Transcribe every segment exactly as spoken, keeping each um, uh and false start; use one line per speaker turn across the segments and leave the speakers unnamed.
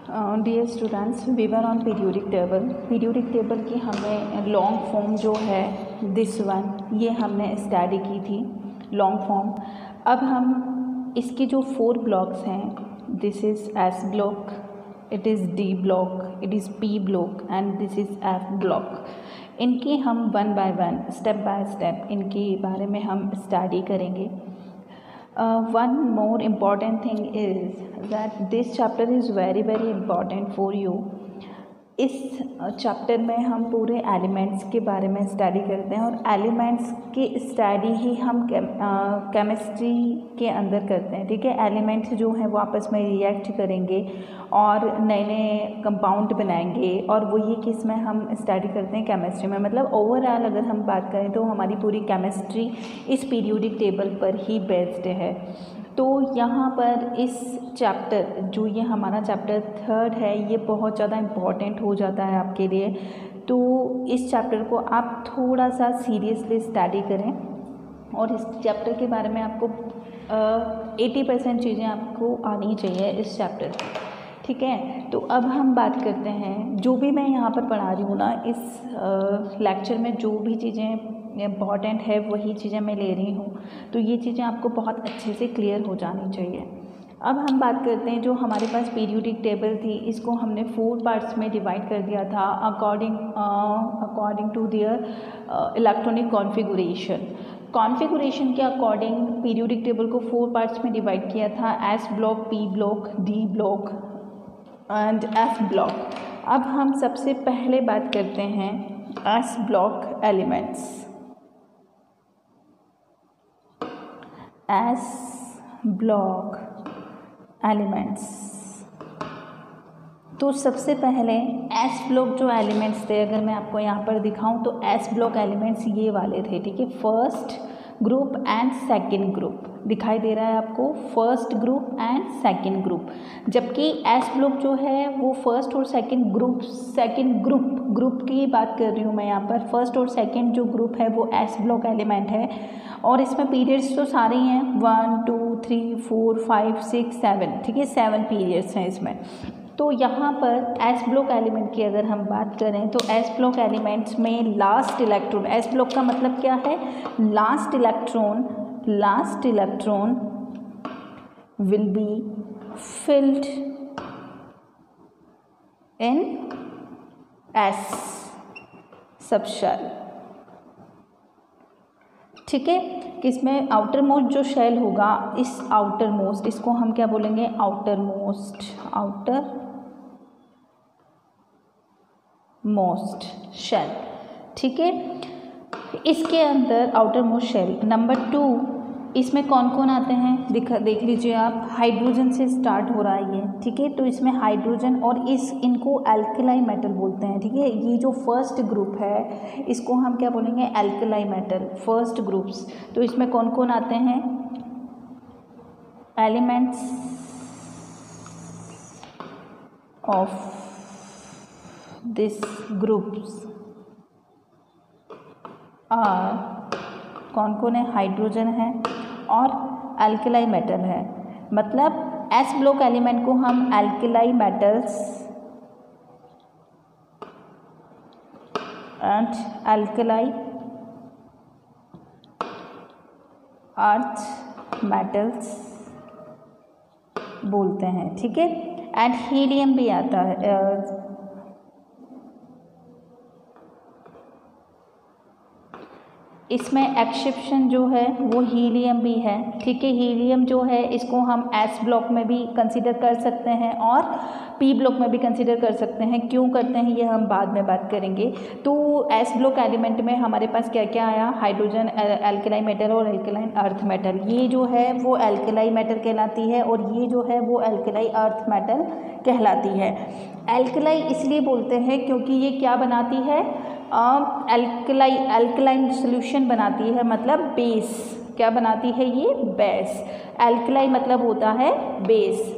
Dear students, we were on periodic table. Periodic table की हमें long form जो है दिस वन, ये हमने स्टडी की थी लॉन्ग फॉर्म। अब हम इसके जो फोर ब्लॉक्स हैं, this is s block, it is d block, it is p block and this is f block. इनकी हम one by one step by step इनके बारे में हम स्टडी करेंगे। Uh, one more important thing is that this chapter is very very important for you. इस chapter में हम पूरे एलिमेंट्स के बारे में स्टडी करते हैं और एलिमेंट्स की स्टडी ही हम केमिस्ट्री के अंदर करते हैं। ठीक है, एलिमेंट्स जो हैं वो आपस में रिएक्ट करेंगे और नए नए कंपाउंड बनाएंगे और वही किस में हम स्टडी करते हैं केमिस्ट्री में। मतलब ओवरऑल अगर हम बात करें तो हमारी पूरी केमिस्ट्री इस पीरियोडिक टेबल पर ही बेस्ड है। तो यहाँ पर इस चैप्टर जो ये हमारा चैप्टर थर्ड है, ये बहुत ज़्यादा इम्पॉर्टेंट हो जाता है आपके लिए। तो इस चैप्टर को आप थोड़ा सा सीरियसली स्टडी करें और इस चैप्टर के बारे में आपको एटी परसेंट चीज़ें आपको आनी चाहिए इस चैप्टर की। ठीक है, तो अब हम बात करते हैं, जो भी मैं यहाँ पर पढ़ा रही हूँ ना इस लेक्चर में, जो भी चीज़ें इम्पॉर्टेंट है वही चीज़ें मैं ले रही हूँ। तो ये चीज़ें आपको बहुत अच्छे से क्लियर हो जानी चाहिए। अब हम बात करते हैं, जो हमारे पास पीरियोडिक टेबल थी इसको हमने फोर पार्ट्स में डिवाइड कर दिया था according according to their electronic configuration. Configuration के अकॉर्डिंग पीरियोडिक टेबल को फोर पार्ट्स में डिवाइड किया था, s block, p block, d block and f block. अब हम सबसे पहले बात करते हैं s block elements. S block elements, तो सबसे पहले एस ब्लॉक जो एलिमेंट्स थे, अगर मैं आपको यहाँ पर दिखाऊं तो एस ब्लॉक एलिमेंट्स ये वाले थे। ठीक है, first group and second group दिखाई दे रहा है आपको, first group and second group. जबकि एस ब्लॉक जो है वो फर्स्ट और second group second group group की बात कर रही हूँ मैं यहाँ पर। फर्स्ट और सेकंड जो ग्रुप है वो एस ब्लॉक एलिमेंट है और इसमें पीरियड्स तो सारे ही हैं, one two three four five six seven. ठीक है, सेवन पीरियड्स हैं इसमें। तो यहाँ पर एस ब्लॉक एलिमेंट की अगर हम बात करें तो एस ब्लॉक एलिमेंट्स में लास्ट इलेक्ट्रॉन, एस ब्लॉक का मतलब क्या है, last electron, last electron will be filled in s subshell. ठीक है, किसमें आउटर मोस्ट जो शेल होगा, इस आउटर मोस्ट, इसको हम क्या बोलेंगे, outer most, outer most shell. ठीक है, इसके अंदर outer most shell number two, इसमें कौन कौन आते हैं दिखा देख लीजिए आप, हाइड्रोजन से स्टार्ट हो रहा है ये। ठीक है, तो इसमें हाइड्रोजन और इस इनको एल्कलाई मेटल बोलते हैं। ठीक है, ये जो फर्स्ट ग्रुप है इसको हम क्या बोलेंगे, एल्कलाई मेटल, फर्स्ट ग्रुप्स। तो इसमें कौन कौन आते हैं, elements of this groups are, कौन कौन है, हाइड्रोजन है और एल्कलाई मेटल है। मतलब एस ब्लॉक एलिमेंट को हम alkali metals and alkali earth metals बोलते हैं। ठीक है, एंड हीलियम भी आता है, इसमें एक्सेप्शन जो है वो हीलियम भी है। ठीक है, हीलियम जो है इसको हम एस ब्लॉक में भी कंसीडर कर सकते हैं और पी ब्लॉक में भी कंसीडर कर सकते हैं। क्यों करते हैं ये हम बाद में बात करेंगे। तो एस ब्लॉक एलिमेंट में हमारे पास क्या क्या आया, हाइड्रोजन, एल्कलाई मेटल और एल्कलाइन अर्थ मेटल। ये जो है वो एल्कलाई मेटल कहलाती है और ये जो है वो एल्कलाई अर्थ मेटल कहलाती है। एल्कलाई इसलिए बोलते हैं क्योंकि ये क्या बनाती है, एल्कलाई एल्कलाइन सॉल्यूशन बनाती है, मतलब बेस। क्या बनाती है ये, बेस। एल्कलाई मतलब होता है बेस।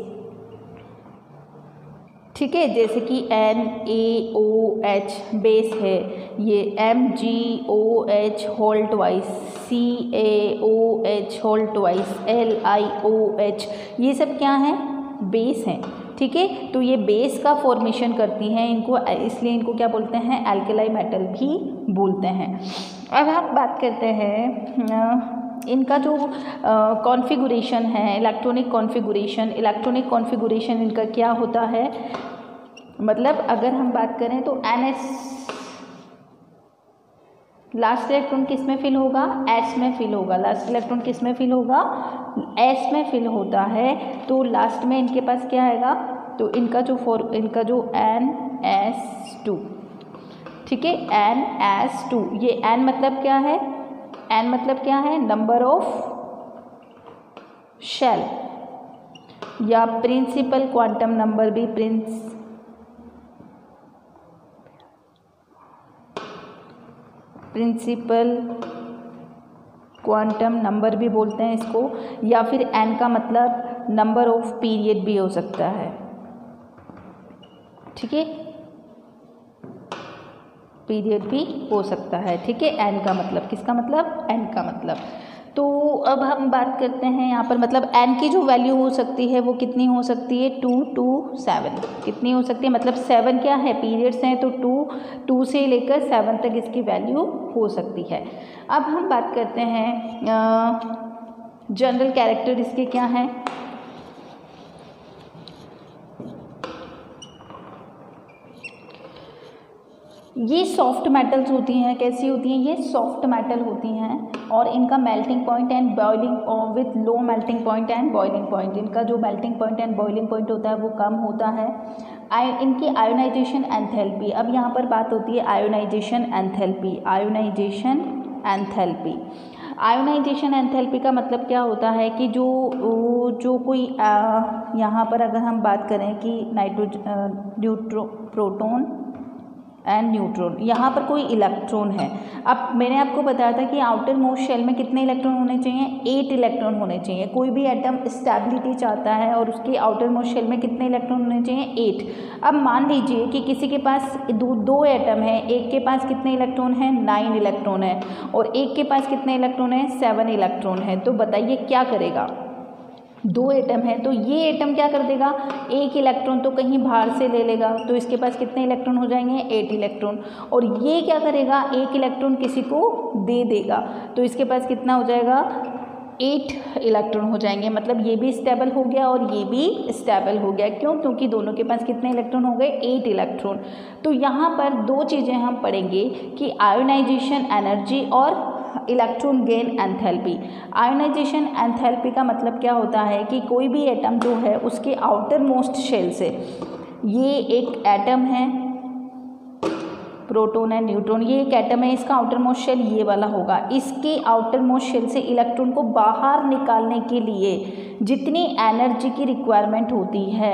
ठीक है, जैसे कि N A O H base है, ये M G O H whole twice, C A O H whole twice, L I O H, ये सब क्या है, बेस हैं। ठीक है। तो ये बेस का फॉर्मेशन करती हैं, इनको इसलिए इनको क्या बोलते हैं, एल्कलाई मेटल भी बोलते हैं। अब हम बात करते हैं इनका जो कॉन्फ़िगरेशन है, इलेक्ट्रॉनिक कॉन्फ़िगरेशन। इलेक्ट्रॉनिक कॉन्फ़िगरेशन इनका क्या होता है, मतलब अगर हम बात करें तो एन एस, लास्ट इलेक्ट्रॉन किस में फिल होगा, एस में फिल होगा। लास्ट इलेक्ट्रॉन किस में फिल होगा, एस में फिल होता है। तो लास्ट में इनके पास क्या आएगा, तो इनका जो फॉर इनका जो एन एस टू, ठीक है, एन एस टू। ये एन मतलब क्या है, एन मतलब क्या है, नंबर ऑफ शेल या प्रिंसिपल क्वांटम नंबर भी प्रिंस प्रिंसिपल क्वांटम नंबर भी बोलते हैं इसको, या फिर एन का मतलब नंबर ऑफ पीरियड भी हो सकता है, ठीक है, पीरियड भी हो सकता है, ठीक है। एन का मतलब, किसका मतलब, एन का मतलब। तो अब हम बात करते हैं यहाँ पर, मतलब एन की जो वैल्यू हो सकती है वो कितनी हो सकती है, टू टू सेवन, कितनी हो सकती है, मतलब सेवन क्या है, पीरियड्स हैं, तो टू टू से लेकर सेवन तक इसकी वैल्यू हो सकती है। अब हम बात करते हैं जनरल कैरेक्टर इसके क्या हैं। ये सॉफ्ट मेटल्स होती हैं, कैसी होती हैं, ये सॉफ्ट मेटल होती हैं और इनका melting point and boiling with low melting point and boiling point, इनका जो melting point and boiling point होता है वो कम होता है। आई इनकी आयोनाइजेशन एंथैल्पी, अब यहाँ पर बात होती है ionisation enthalpy. Ionisation enthalpy ionisation enthalpy का मतलब क्या होता है कि जो जो कोई यहाँ पर अगर हम बात करें कि nitrogen, neutro proton and neutron, यहाँ पर कोई इलेक्ट्रॉन है। अब मैंने आपको बताया था कि आउटर मोस्ट शेल में कितने इलेक्ट्रॉन होने चाहिए, एट इलेक्ट्रॉन होने चाहिए। कोई भी एटम स्टेबिलिटी चाहता है और उसके आउटर मोस्ट शेल में कितने इलेक्ट्रॉन होने चाहिए, एट। अब मान लीजिए कि किसी के पास दो दो एटम है, एक के पास कितने इलेक्ट्रॉन है, नाइन इलेक्ट्रॉन है, और एक के पास कितने इलेक्ट्रॉन है, सेवन इलेक्ट्रॉन है। तो बताइए क्या करेगा, दो एटम है तो ये एटम क्या कर देगा, एक इलेक्ट्रॉन तो कहीं बाहर से ले लेगा, तो इसके पास कितने इलेक्ट्रॉन हो जाएंगे, एट इलेक्ट्रॉन। और ये क्या करेगा, एक इलेक्ट्रॉन किसी को दे देगा, तो इसके पास कितना हो जाएगा, एट इलेक्ट्रॉन हो जाएंगे। मतलब ये भी स्टेबल हो गया और ये भी स्टेबल हो गया। क्यों, क्योंकि दोनों के पास कितने इलेक्ट्रॉन हो गए, एट इलेक्ट्रॉन। तो यहाँ पर दो चीज़ें हम पढ़ेंगे कि आयोनाइजेशन एनर्जी और electron gain enthalpy. Ionisation enthalpy का मतलब क्या होता है कि कोई भी एटम जो है उसके आउटर मोस्ट शेल से, ये एक एटम है, प्रोटॉन एंड न्यूट्रॉन, ये एक एटम है, इसका आउटर मोस्ट शेल ये वाला होगा। इसके आउटर मोस्ट शेल से इलेक्ट्रॉन को बाहर निकालने के लिए जितनी एनर्जी की रिक्वायरमेंट होती है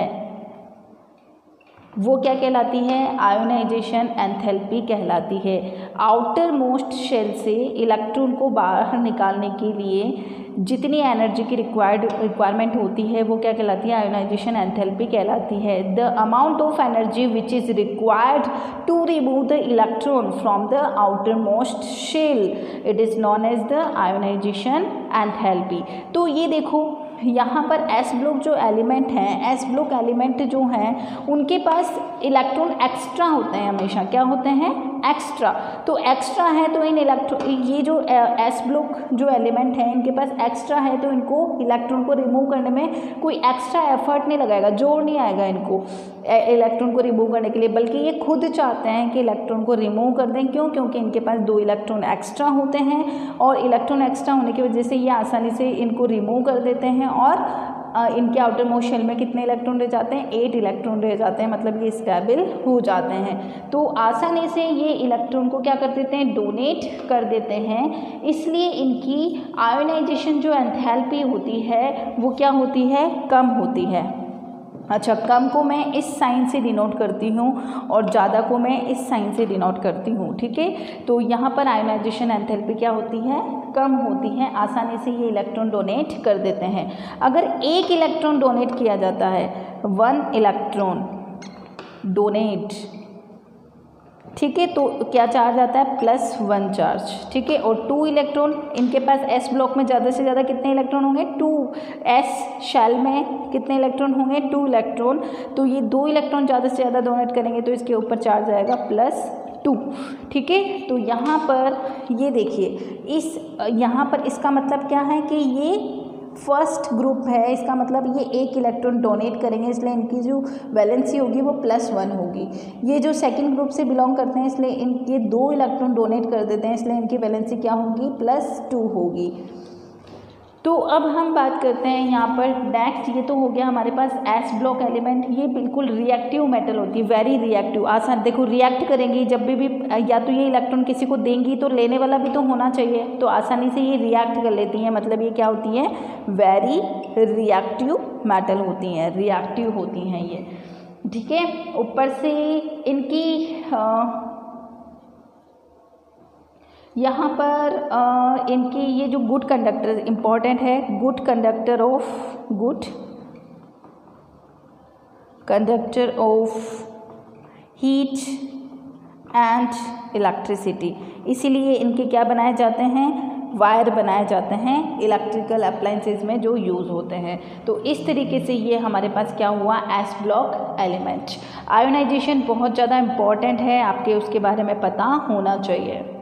वो क्या कहलाती है, आयोनाइजेशन एंथैल्पी कहलाती है। आउटर मोस्ट शेल से इलेक्ट्रॉन को बाहर निकालने के लिए जितनी एनर्जी की रिक्वायर्ड रिक्वायरमेंट होती है वो क्या कहलाती है, आयोनाइजेशन एंथैल्पी कहलाती है। The amount of energy which is required to remove the electron from the outer most shell, it is known as the ionisation enthalpy. तो ये देखो यहाँ पर एस ब्लॉक जो एलिमेंट हैं, एस ब्लॉक एलिमेंट जो हैं उनके पास इलेक्ट्रॉन एक्स्ट्रा होते हैं, हमेशा क्या होते हैं, एक्स्ट्रा। तो एक्स्ट्रा है तो इन इलेक्ट्रॉन, ये जो एस ब्लॉक जो एलिमेंट हैं इनके पास एक्स्ट्रा है तो इनको इलेक्ट्रॉन को रिमूव करने में कोई एक्स्ट्रा एफर्ट नहीं लगाएगा, जोर नहीं आएगा इनको इलेक्ट्रॉन को रिमूव करने के लिए, बल्कि ये खुद चाहते हैं कि इलेक्ट्रॉन को रिमूव कर दें। क्यों, क्योंकि इनके पास दो इलेक्ट्रॉन एक्स्ट्रा होते हैं और इलेक्ट्रॉन एक्स्ट्रा होने की वजह से ये आसानी से इनको रिमूव कर देते हैं और इनके आउटर मोस्ट शेल में कितने इलेक्ट्रॉन रह जाते हैं, एट इलेक्ट्रॉन रह जाते हैं, मतलब ये स्टेबल हो जाते हैं। तो आसानी से ये इलेक्ट्रॉन को क्या कर देते हैं, डोनेट कर देते हैं। इसलिए इनकी आयोनाइजेशन जो एंथैल्पी होती है वो क्या होती है, कम होती है। अच्छा, कम को मैं इस साइन से डिनोट करती हूँ और ज़्यादा को मैं इस साइन से डिनोट करती हूँ, ठीक है। तो यहाँ पर आयोनाइजेशन एंथैल्पी क्या होती है, कम होती है, आसानी से ये इलेक्ट्रॉन डोनेट कर देते हैं। अगर एक इलेक्ट्रॉन डोनेट किया जाता है, वन इलेक्ट्रॉन डोनेट ठीक है। तो क्या चार्ज आता है, प्लस वन चार्ज, ठीक है। और टू इलेक्ट्रॉन, इनके पास एस ब्लॉक में ज़्यादा से ज़्यादा कितने इलेक्ट्रॉन होंगे, टू। एस शेल में कितने इलेक्ट्रॉन होंगे, टू इलेक्ट्रॉन। तो ये दो इलेक्ट्रॉन ज़्यादा से ज़्यादा डोनेट करेंगे तो इसके ऊपर चार्ज आएगा प्लस टू, ठीक है। तो यहाँ पर ये देखिए, इस यहाँ पर इसका मतलब क्या है कि ये फर्स्ट ग्रुप है, इसका मतलब ये एक इलेक्ट्रॉन डोनेट करेंगे, इसलिए इनकी जो वैलेंसी होगी वो प्लस वन होगी। ये जो सेकंड ग्रुप से बिलोंग करते हैं इसलिए इनके दो इलेक्ट्रॉन डोनेट कर देते हैं, इसलिए इनकी वैलेंसी क्या होगी, प्लस टू होगी। तो अब हम बात करते हैं यहाँ पर नेक्स्ट, ये तो हो गया हमारे पास एस ब्लॉक एलिमेंट। ये बिल्कुल रिएक्टिव मेटल होती है, वेरी रिएक्टिव, आसान, देखो रिएक्ट करेंगी जब भी भी या तो ये इलेक्ट्रॉन किसी को देंगी तो लेने वाला भी तो होना चाहिए, तो आसानी से ये रिएक्ट कर लेती हैं, मतलब ये क्या होती है, वेरी रिएक्टिव मेटल होती हैं, रिएक्टिव होती हैं ये, ठीक है। ऊपर से इनकी आ, यहाँ पर आ, इनकी ये जो गुड कंडक्टर इम्पॉर्टेंट है, good conductor of good conductor of heat and electricity, इसीलिए इनके क्या बनाए जाते हैं, वायर बनाए जाते हैं इलेक्ट्रिकल अप्लायंसेस में जो यूज़ होते हैं। तो इस तरीके से ये हमारे पास क्या हुआ, एस ब्लॉक एलिमेंट। आयोनाइजेशन बहुत ज़्यादा इम्पॉर्टेंट है, आपके उसके बारे में पता होना चाहिए।